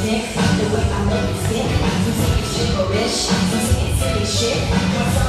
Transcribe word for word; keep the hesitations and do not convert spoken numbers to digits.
dick, the way I make it stick. Some serious gibberish, some serious silly shit.